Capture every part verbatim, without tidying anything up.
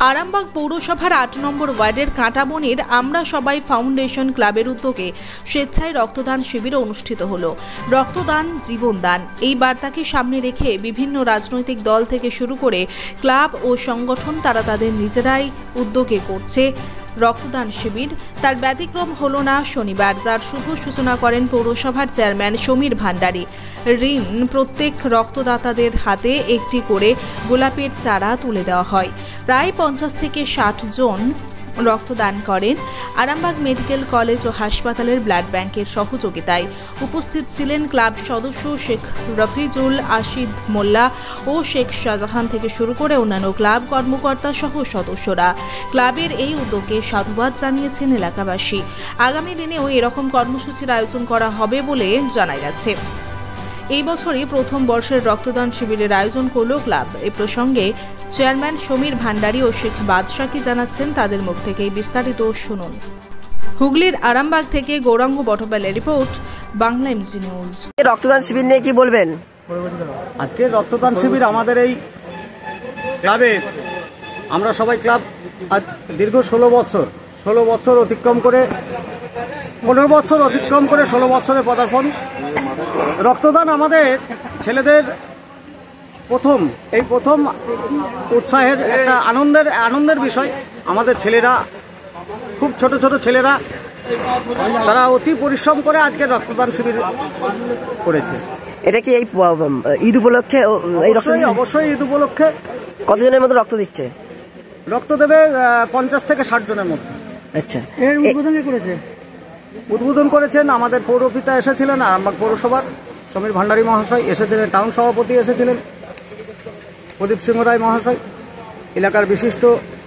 আরামবাগ পৌরসভার আট নম্বর ওয়ার্ডের কাঁটাবনের আমরা সবাই ফাউন্ডেশন ক্লাবের উদ্যোগে স্বেচ্ছায় রক্তদান শিবির অনুষ্ঠিত হলো। রক্তদান জীবনদান এই বার্তাকে সামনে রেখে বিভিন্ন রাজনৈতিক দল থেকে শুরু করে ক্লাব ও সংগঠন তারা তাদের নিজেরাই উদ্যোগে করছে রক্তদান শিবির। তার ব্যতিক্রম হলো না শনিবার, যার শুভ সূচনা করেন পৌরসভার চেয়ারম্যান সমীর ভান্ডারী। ঋণ প্রত্যেক রক্তদাতাদের হাতে একটি করে গোলাপের চারা তুলে দেওয়া হয়। প্রায় পঞ্চাশ থেকে ষাট জন রক্তদান করেন। আরামবাগ মেডিকেল কলেজ ও হাসপাতালের ব্লাড ব্যাংকের সহযোগিতায় উপস্থিত ছিলেন ক্লাব সদস্য শেখ রফিজুল আশিদ মোল্লা ও শেখ শাহজাহান থেকে শুরু করে অন্যান্য ক্লাব কর্মকর্তা সহ সদস্যরা। ক্লাবের এই উদ্যোগে সাধুবাদ জানিয়েছেন এলাকাবাসী। আগামী দিনেও এরকম কর্মসূচির আয়োজন করা হবে বলে জানা গেছে। এই বছরই প্রথম বর্ষের রক্তদান শিবিরের আয়োজন করল ক্লাব। এ প্রসঙ্গে চেয়ারম্যান সমীর ভান্ডারী ও শেখ বাদশাহ কি জানাচ্ছেন তাদের মুখ থেকে বিস্তারিত শুনুন। হুগলির আরামবাগ থেকে গৌরাঙ্গ বটপালের রিপোর্ট, বাংলা এমজি নিউজ। রক্তদান শিবির নিয়ে কি বলবেন? আজকে রক্তদান শিবির আমাদের এই ক্লাবে আমরা সবাই ক্লাব আজ দীর্ঘ ষোলো বছর ষোলো বছর অতিক্রম করে পনেরো বছর অতিক্রম করে ষোলো বছরে পদার্পণ। রক্তদান আমাদের ছেলেদের প্রথম এই প্রথম উৎসাহের একটা আনন্দের আনন্দের বিষয়। আমাদের ছেলেরা খুব ছোট ছোট ছেলেরা তারা অতি পরিশ্রম করে আজকে রক্তদান শিবির করেছে। এটা কি এই ঈদ উপলক্ষে? অবশ্যই ঈদ উপলক্ষে। কতজনের মতো রক্ত দিচ্ছে? রক্ত দেবে পঞ্চাশ থেকে ষাট জনের মধ্যে। আচ্ছা, এর উদ্বোধন করেছে উদ্বোধন করেছেন আমাদের পৌরপিতা এসেছিলেন, আরামবাগ পৌরসভার সমীর ভান্ডারী মহাশয় এসেছিলেন, টাউন সভাপতি এসেছিলেন প্রদীপ সিংহ রায় মহাশয়, এলাকার বিশিষ্ট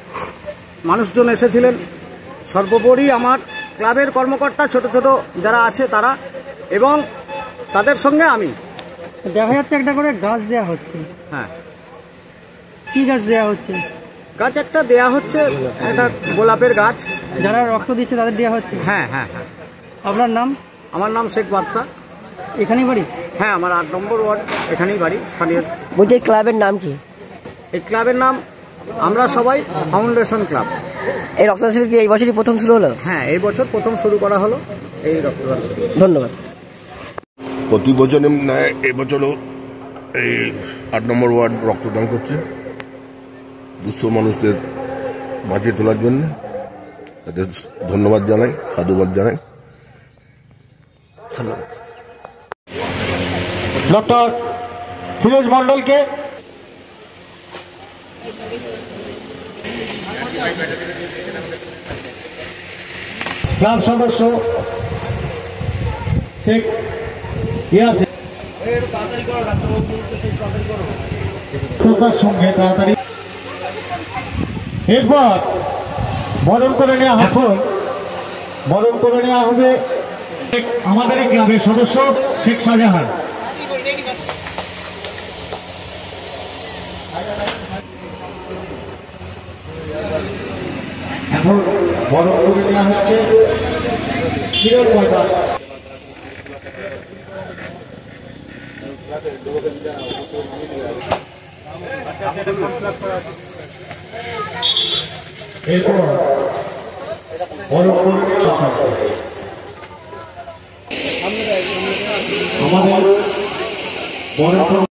মানুষজন এসেছিলেন। সর্বোপরি আমার ক্লাবের কর্মকর্তা ছোট ছোট যারা আছে তারা, এবং তাদের সঙ্গে আমি। দেখা যাচ্ছে একটা করে গাছ দেয়া হচ্ছে। হ্যাঁ, কি গাছ দেয়া হচ্ছে? গাছ একটা দেয়া হচ্ছে, একটা গোলাপের গাছ। যারা রক্ত দিচ্ছে তাদের দেওয়া হচ্ছে? হ্যাঁ হ্যাঁ হ্যাঁ। আপনার নাম? আমার নাম শেখ বাদশাহ। এখানেই বাড়ি? হ্যাঁ, আমার আট নম্বর ওয়ার্ড, এখানেই বাড়ি। স্থানীয়। বলছি এই ক্লাবের নাম কি? এই ক্লাবের নাম আমরা সবাই ফাউন্ডেশন ক্লাব। এই রক্তদান শিবির কি এই বছরই প্রথম শুরু হলো? হ্যাঁ, এই বছর প্রথম শুরু করা হলো এই রক্তদান শিবির। ধন্যবাদ। প্রতি বছরের ন্যায় এবছরও এই আট নম্বর ওয়ার্ড রক্তদান করছে দুঃস্থ মানুষদের বাঁচিয়ে তোলার জন্য। তাদের ধন্যবাদ জানাই, সাধুবাদ জানাই। ধন্যবাদ। ডক্টর ফিরোজ মন্ডলকে ক্লাব সদস্য শেখ ইয়াসিন সঙ্গে তাড়াতাড়ি এরপর বরণ করে নেওয়া হবে বরণ করে নেওয়া হবে আমাদের এই ক্লাবের সদস্য শেখ শাহজাহান। এখন বরণ করে নেওয়া হচ্ছে বিরল ময়দান। এরপর বরণ করে নেওয়া আমাদের বরণ